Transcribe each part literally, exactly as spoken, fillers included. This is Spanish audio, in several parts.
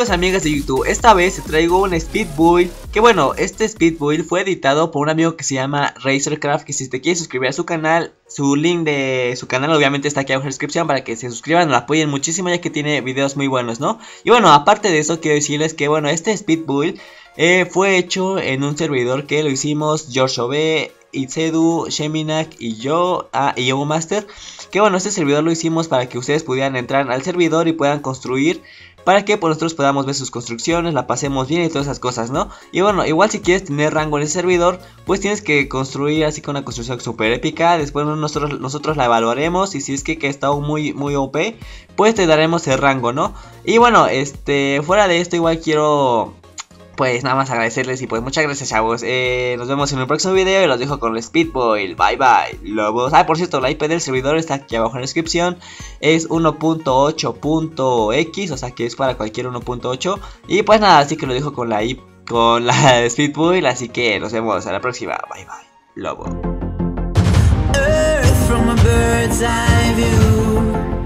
amigos y amigas de YouTube, esta vez te traigo un speed build. Que bueno, este speed build fue editado por un amigo que se llama Razorcraft. Que si te quieres suscribir a su canal, su link de su canal obviamente está aquí abajo en la descripción, para que se suscriban, lo apoyen muchísimo, ya que tiene videos muy buenos, ¿no? Y bueno, aparte de eso, quiero decirles que bueno, este speed build eh, fue hecho en un servidor que lo hicimos George B, Itzedu, Sheminak y yo, ah, y Yogo Master. Que bueno, este servidor lo hicimos para que ustedes pudieran entrar al servidor y puedan construir, para que pues, nosotros podamos ver sus construcciones, la pasemos bien y todas esas cosas, ¿no? Y bueno, igual si quieres tener rango en ese servidor, pues tienes que construir así con una construcción super épica. Después nosotros, nosotros la evaluaremos, y si es que, que está muy, muy O P, pues te daremos el rango, ¿no? Y bueno, este, fuera de esto igual quiero... pues nada más agradecerles y pues muchas gracias, chavos. eh, Nos vemos en el próximo video y los dejo con el speed build. Bye bye, lobos. Ah, por cierto, la I P del servidor está aquí abajo en la descripción. Es uno punto ocho punto equis, o sea que es para cualquier uno punto ocho. Y pues nada, así que lo dejo con la I P, con la speed build. Así que nos vemos a la próxima. Bye bye, lobo. Earth from a bird's eye view.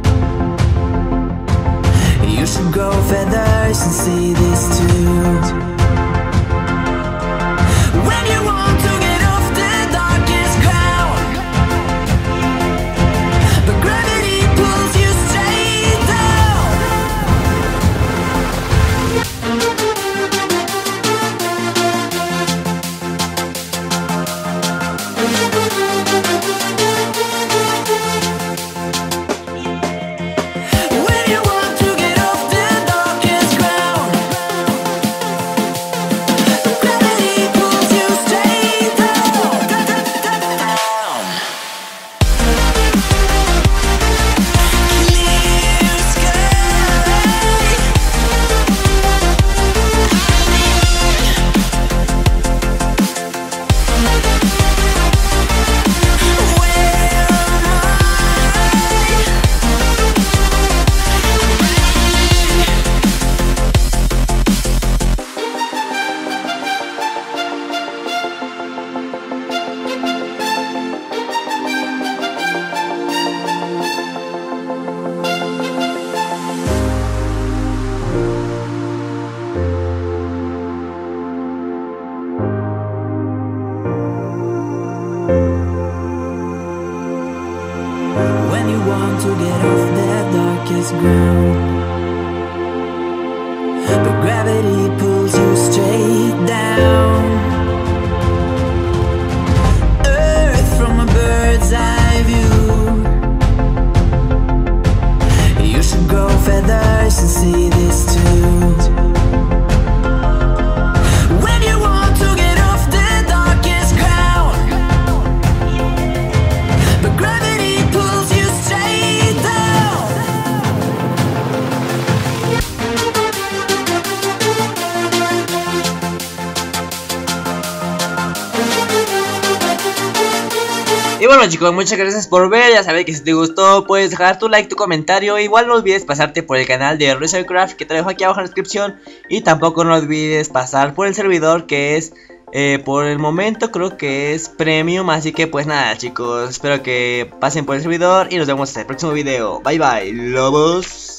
You should grow feathers and see this too. When you want to get off the darkest ground, but gravity pulls you straight down. When you want to get off the darkest ground, but gravity pulls you straight down, down. Clear sky. When you want to get off the darkest ground, but gravity pulls you straight down. Earth from a bird's eye view. You should grow feathers and see this too. When you want to get off the darkest ground, but gravity pulls you straight down. Y bueno, chicos, muchas gracias por ver. Ya sabes que si te gustó puedes dejar tu like, tu comentario. Igual no olvides pasarte por el canal de Razorcraft, que te dejo aquí abajo en la descripción. Y tampoco no olvides pasar por el servidor, que es eh, por el momento creo que es premium. Así que pues nada, chicos, espero que pasen por el servidor y nos vemos hasta el próximo video. Bye bye, lobos.